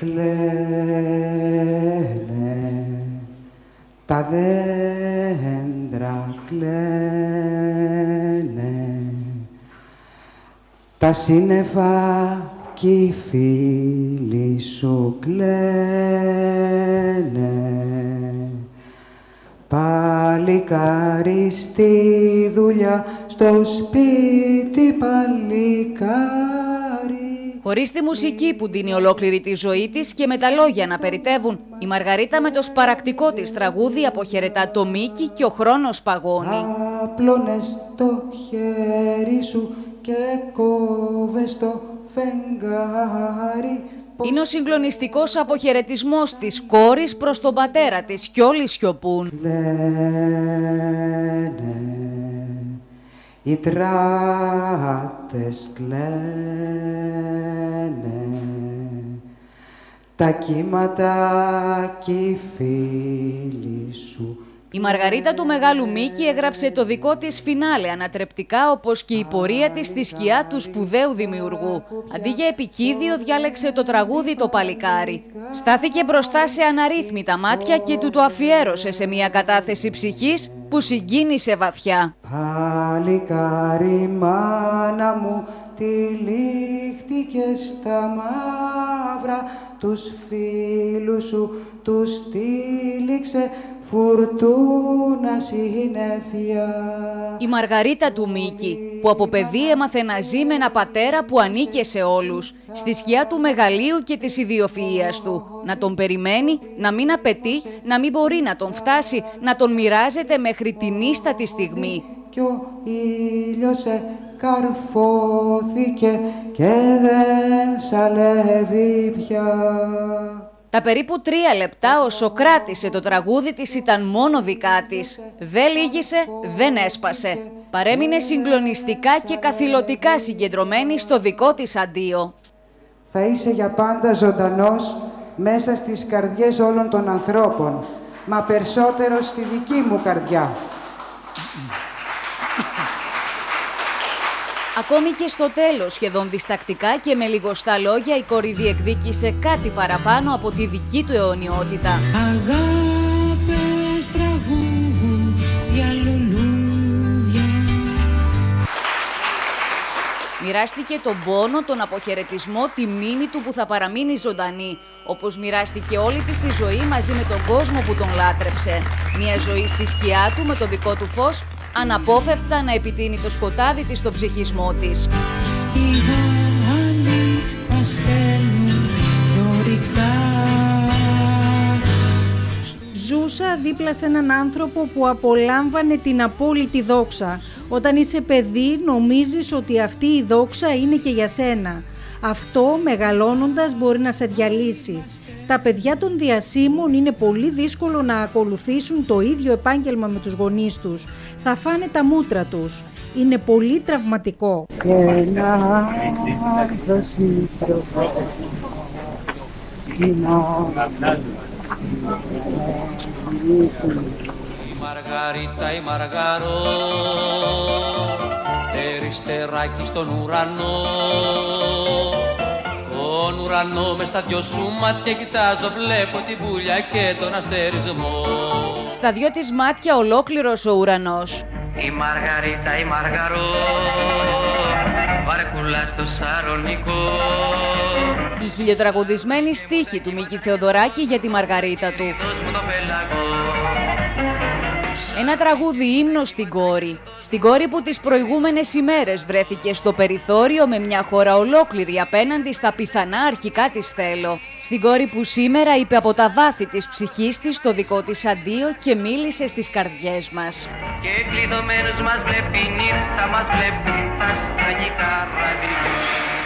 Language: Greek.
Κλαίνε, τα δέντρα κλαίνε, τα σύννεφα κι οι φίλοι σου κλαίνε, παλικάρι στη δουλειά, στο σπίτι παλικάρι. Χωρίς τη μουσική που δίνει ολόκληρη τη ζωή της και με τα λόγια να περιτεύουν, η Μαργαρίτα με το σπαρακτικό της τραγούδι αποχαιρετά το Μίκη και ο χρόνος παγώνει. Απλώνες το χέρι σου και κόβες το φεγγάρι. Είναι ο συγκλονιστικός αποχαιρετισμός της κόρης προς τον πατέρα της κι όλοι σιωπούν. Κλαίνε, οι τράτες κλαίνε, τα κύματα κι οι φίλοι σου. Η Μαργαρίτα του Μεγάλου Μίκη έγραψε το δικό της φινάλε ανατρεπτικά, όπως και η πορεία της στη σκιά του σπουδαίου δημιουργού. Αντί για επικίδιο διάλεξε το τραγούδι το παλικάρι. Στάθηκε μπροστά σε αναρρύθμιτα μάτια και του το αφιέρωσε σε μια κατάθεση ψυχής που συγκίνησε βαθιά. Παλικάρι μάνα μου, τυλίχτηκες στα μαύρα, τους φίλους σου τους τύλιξε φουρτούνα συννεφιά. Η Μαργαρίτα του Μίκη, που από παιδί έμαθε να ζει με ένα πατέρα που ανήκε σε όλους, στη σκιά του μεγαλείου και της ιδιοφυΐας του. Να τον περιμένει, να μην απαιτεί, να μην μπορεί να τον φτάσει, να τον μοιράζεται μέχρι την ίστατη στιγμή. Κι ο ήλιος καρφώθηκε και δεν σαλεύει πια. Τα περίπου 3 λεπτά όσο κράτησε το τραγούδι της ήταν μόνο δικά της. Δεν λύγησε, δεν έσπασε. Παρέμεινε συγκλονιστικά και καθηλωτικά συγκεντρωμένη στο δικό της αντίο. Θα είσαι για πάντα ζωντανός μέσα στις καρδιές όλων των ανθρώπων, μα περισσότερο στη δική μου καρδιά. Ακόμη και στο τέλος, σχεδόν διστακτικά και με λιγοστά λόγια, η κόρη διεκδίκησε κάτι παραπάνω από τη δική του αιωνιότητα. Αγάπες, τραγούδια, λουλούδια. Μοιράστηκε τον πόνο, τον αποχαιρετισμό, τη μνήμη του που θα παραμείνει ζωντανή. Όπως μοιράστηκε όλη της τη ζωή μαζί με τον κόσμο που τον λάτρεψε. Μια ζωή στη σκιά του με το δικό του φως, αναπόφευκτα να επιτείνει το σκοτάδι της στο ψυχισμό της. Ζούσα δίπλα σε έναν άνθρωπο που απολάμβανε την απόλυτη δόξα. Όταν είσαι παιδί νομίζεις ότι αυτή η δόξα είναι και για σένα. Αυτό μεγαλώνοντας μπορεί να σε διαλύσει. Τα παιδιά των διασύμων είναι πολύ δύσκολο να ακολουθήσουν το ίδιο επάγγελμα με τους γονείς τους. Θα φάνε τα μούτρα τους. Είναι πολύ τραυματικό. Η Μαργαρίτα, η Μαργαρό, περιστεράκι στον ουρανό. Τον ουρανό μες στα δυο σου μάτια κοιτάζω, βλέπω την πουλιά και τον αστερισμό. Στα δυο της μάτια ολόκληρος ο ουρανός. Η Μαργαρίτα, η Μαργαρό, βαρκούλα στο Σαρονικό. Η χιλιοτραγουδισμένη στίχη του Μίκη Θεοδωράκη για τη Μαργαρίτα του. Ένα τραγούδι ύμνος στην κόρη. Στην κόρη που τις προηγούμενες ημέρες βρέθηκε στο περιθώριο με μια χώρα ολόκληρη απέναντι στα πιθανά αρχικά της θέλω. Στην κόρη που σήμερα είπε από τα βάθη της ψυχής της το δικό της αντίο και μίλησε στις καρδιές μας. Και κλειδωμένος μας βλέπει νύχτα, μας βλέπει τα στραγικά ραβιλιά.